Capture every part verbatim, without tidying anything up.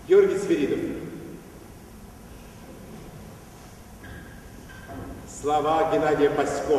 Георгий Свиридов. Слова Геннадия Пасько.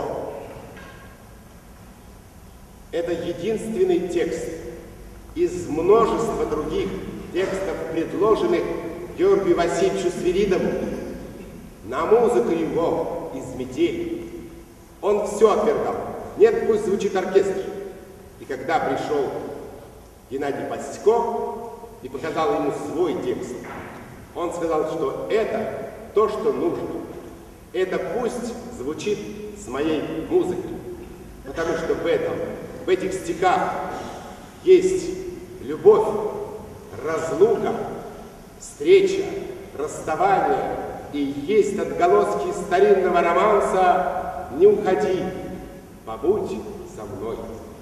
Это единственный текст из множества других текстов, предложенных Георгию Васильевичу Свиридову. На музыку его из «Метели» он все отвергал. Нет, пусть звучит оркестр. И когда пришел Геннадий Пасько и показал ему свой текст, он сказал, что это то, что нужно. Это пусть звучит с моей музыкой. Потому что в этом, в этих стихах есть любовь, разлука, встреча, расставание, и есть отголоски старинного романса «Не уходи, побудь со мной».